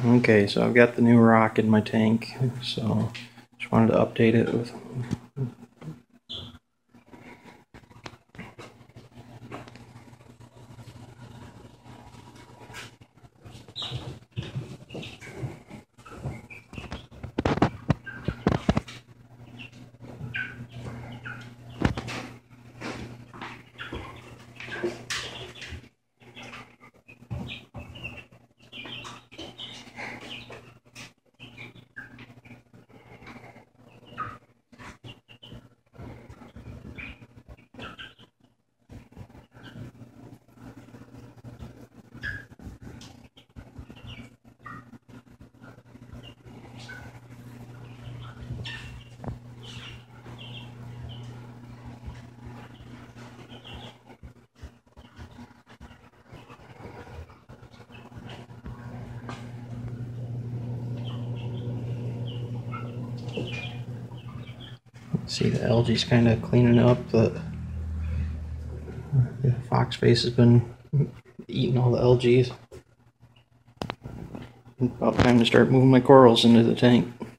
Okay, so I've got the new rock in my tank, so just wanted to update it with. See, the algae's kind of cleaning up. The foxface has been eating all the algae. About time to start moving my corals into the tank.